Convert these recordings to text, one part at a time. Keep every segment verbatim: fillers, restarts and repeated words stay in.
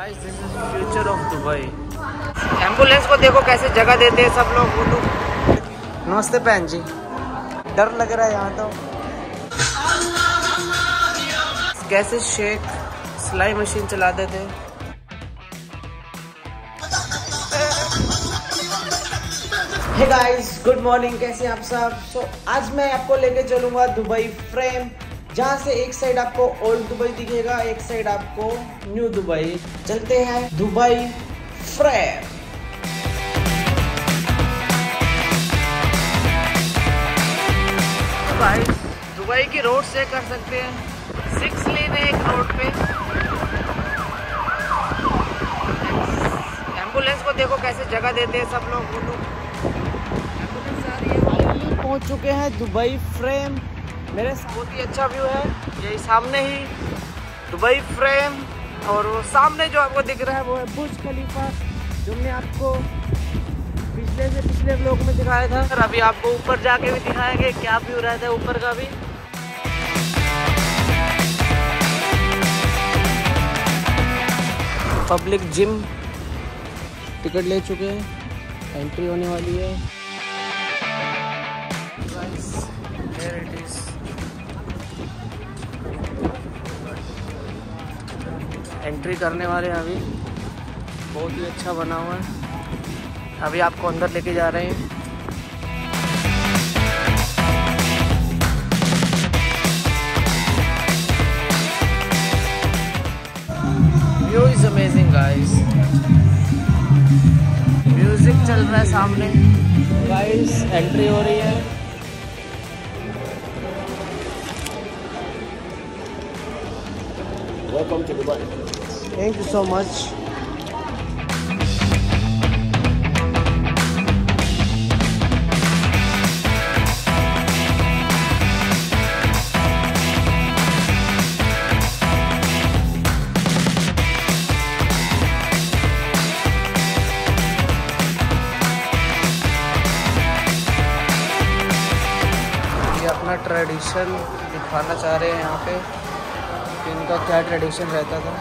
Guys this is future of Dubai. Ambulance को देखो कैसे जगह देते हैं सब लोग। वो लोग नमस्ते बहन जी, डर लग रहा है यहाँ तो। कैसे शेख सिलाई मशीन चला देते। हे गाइस गुड मॉर्निंग, कैसे हैं आप सब। सो so, आज मैं आपको लेके चलूंगा दुबई फ्रेम, जहाँ से एक साइड आपको ओल्ड दुबई दिखेगा, एक साइड आपको न्यू दुबई। चलते हैं दुबई फ्रेम। भाई दुबई की रोड से कर सकते हैं, सिक्स लेन है एक रोड पे। एम्बुलेंस को देखो कैसे जगह देते हैं सब लोग। वो लोग एम्बुलेंस आ रही है। फाइनली पहुंच चुके हैं दुबई फ्रेम। मेरे बहुत ही अच्छा व्यू है, यही सामने ही दुबई फ्रेम। और वो सामने जो आपको दिख रहा है वो है बुर्ज खलीफा, जो मैं आपको पिछले से पिछले व्लॉग में दिखाया था। और अभी आपको ऊपर जाके भी दिखाएंगे क्या व्यू रहता है ऊपर का भी। पब्लिक जिम टिकट ले चुके हैं, एंट्री होने वाली है। Here it is. एंट्री करने वाले हैं अभी, बहुत ही अच्छा बना हुआ है। अभी आपको अंदर लेके जा रहे हैं। View is amazing guys. Music चल रहा है सामने। गाइस एंट्री हो रही है। Welcome to Dubai. Thank you so much. ये अपना ट्रेडिशन दिखाना चाह रहे हैं यहाँ पे, इनका क्या ट्रेडिशन रहता था।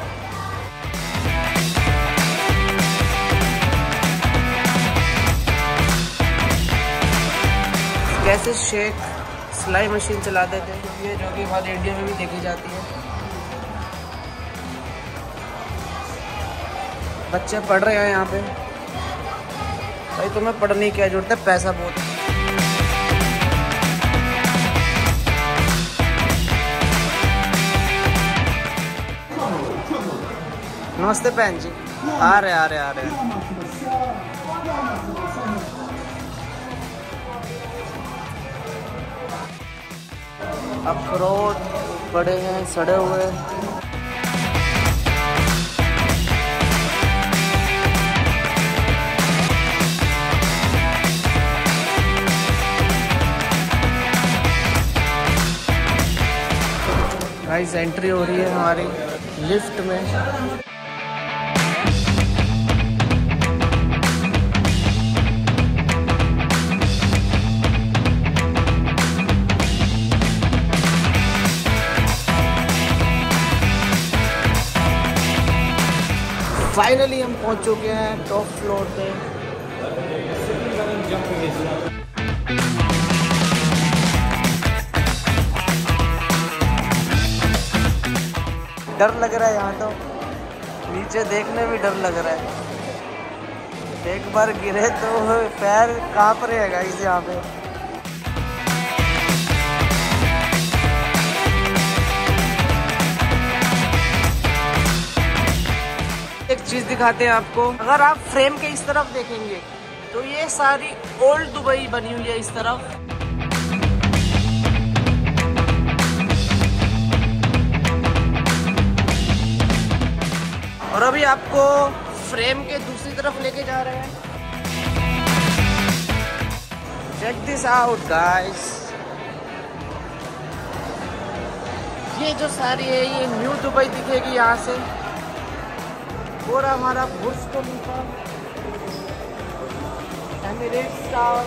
कैसे शेख सिलाई मशीन चलाते थे, ये जो कि हमारे इंडिया में भी देखी जाती है। बच्चे पढ़ रहे हैं यहाँ पे। भाई तुम्हें पढ़ने की क्या जरूरत है, पैसा बहुत है। नमस्ते बहन जी, आ रहे आ रहे आ रहे अखरोट पड़े हैं सड़े हुए। गाइस एंट्री हो रही है हमारी लिफ्ट में। फाइनली हम पहुंच चुके हैं टॉप फ्लोर पे। डर लग रहा है यहाँ तो, नीचे देखने में डर लग रहा है। एक बार गिरे तो पैर कांप रहेगा इस यहाँ पे। एक चीज दिखाते हैं आपको, अगर आप फ्रेम के इस तरफ देखेंगे तो ये सारी ओल्ड दुबई बनी हुई है इस तरफ। और अभी आपको फ्रेम के दूसरी तरफ लेके जा रहे हैं। चेक दिस आउट गाइस, ये जो सारी है ये न्यू दुबई दिखेगी यहाँ से। पूरा हमारा Burj Khalifa, Emirates tower.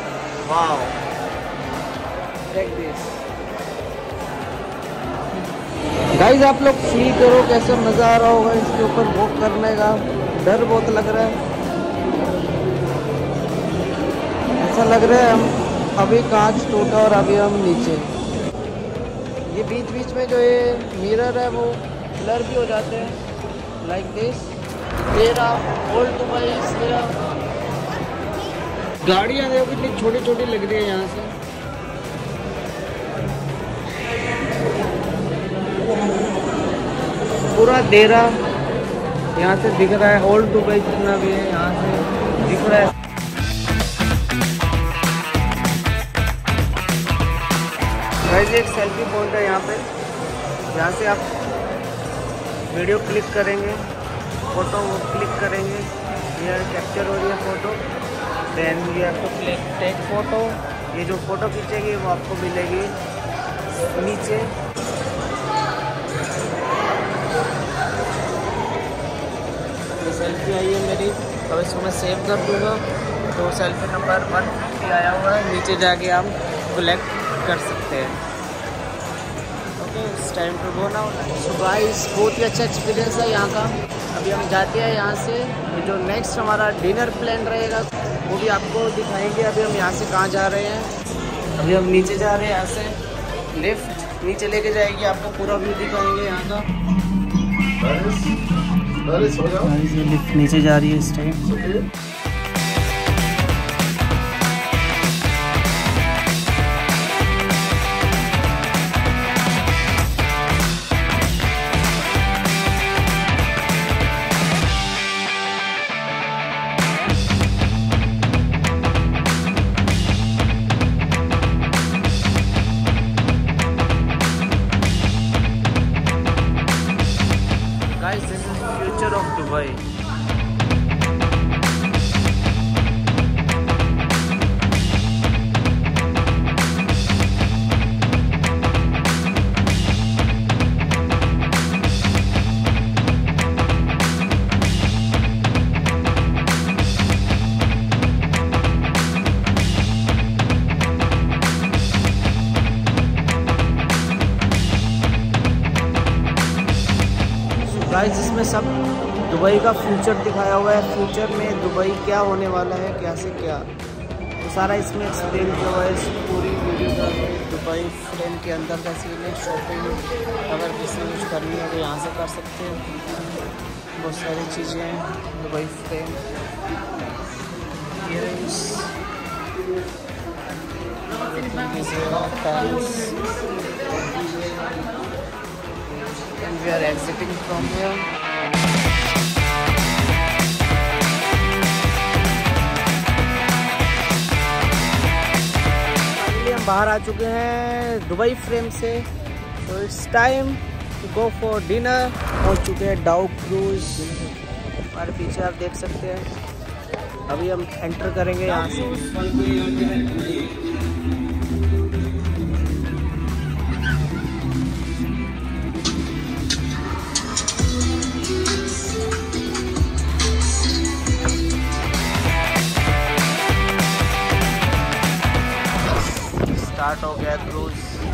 Wow, check this. Guys आप लोग फील करो कैसा मज़ा आ रहा होगा इसके ऊपर वॉक करने का। डर बहुत लग रहा है, ऐसा लग रहा है हम अभी कांच टूटा और अभी हम नीचे। ये बीच बीच में जो ये मिरर है वो ब्लर भी हो जाते हैं लाइक दिस। मेरा ओल्ड दुबई मेरा गाड़ियाँ देखो कितनी छोटी छोटी लग रही है यहाँ से। पूरा देरा यहाँ से दिख रहा है, ओल्ड दुबई जितना भी है यहाँ से दिख रहा है। गाइस एक सेल्फी पॉइंट है यहाँ पे, यहाँ से आप वीडियो क्लिक करेंगे, फोटो क्लिक करेंगे, ये कैप्चर हो रही है फोटो। देन ये आपको क्लिक टेक फोटो, ये जो फोटो खींचेगी वो आपको मिलेगी नीचे। ये सेल्फी आई है मेरी, अब इसको मैं सेव कर दूँगा तो सेल्फी नंबर वन फिफ्टी आया हुआ है, नीचे जाके हम कलेक्ट कर सकते हैं। Okay it's time to go now. So guys बहुत ही अच्छा एक्सपीरियंस है यहाँ का। अभी हम जाते हैं यहाँ से, जो नेक्स्ट हमारा डिनर प्लान रहेगा वो भी आपको दिखाएंगे। अभी हम यहाँ से कहाँ जा रहे हैं, अभी हम नीचे जा रहे हैं, यहाँ से लिफ्ट नीचे लेके जाएगी, आपको पूरा व्यू दिखाएंगे यहाँ का। ये लिफ्ट नीचे जा रही है इस time. Guys, this is the future of Dubai. Guys इसमें सब दुबई का फ्यूचर दिखाया हुआ है। फ्यूचर में दुबई क्या होने वाला है, क्या से क्या, तो सारा इसमें एक्सप्लेन किया हुआ है इस पूरी वीडियो का। दुबई फ्रेम के अंदर का सीन है। शॉपिंग अगर किसी कुछ करनी है तो यहाँ से कर सकते हैं, बहुत सारी चीज़ें हैं Dubai frame. Earrings, and we are exiting from here. Finally हम बाहर आ चुके हैं दुबई फ्रेम से, तो it's time to go for dinner. पहुंच चुके हैं डाउ क्रूज, हमारे पीछे आप देख सकते हैं। अभी हम एंटर करेंगे यहाँ से। स्टार्ट हो गया cruise.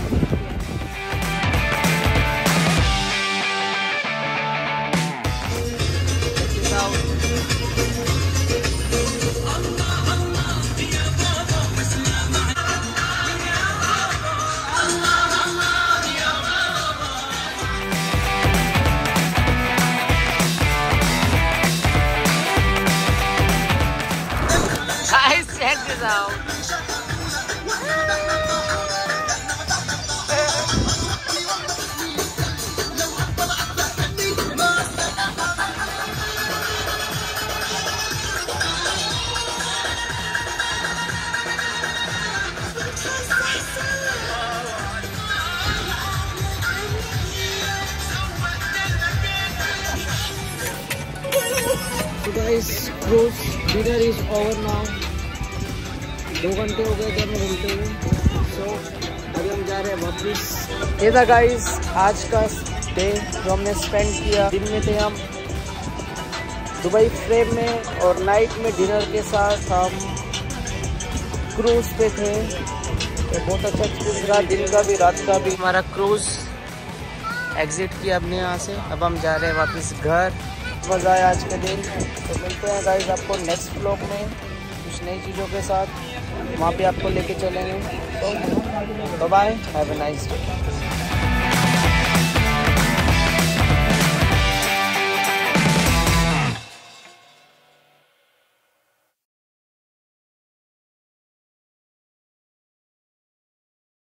Guys, check this out. So guys, cruise dinner is over now. दो घंटे हो गए थे हमें घूमते हुए, सो अभी हम जा रहे हैं वापस। ये था गाइस आज का डे जो हमने स्पेंड किया। दिन में थे हम दुबई फ्रेम में और नाइट में डिनर के साथ हम क्रूज पे थे। तो बहुत अच्छा एक्सपीरियंस रहा, दिन का भी रात का भी। हमारा क्रूज एग्ज़िट किया अपने यहाँ से। अब हम जा रहे हैं वापस घर। मज़ा आया आज के दिन। तो मिलते हैं गाइस आपको नेक्स्ट व्लॉग में कुछ नई चीज़ों के साथ, वहाँ पे आपको लेके चलेंगे। तो bye, have a nice day.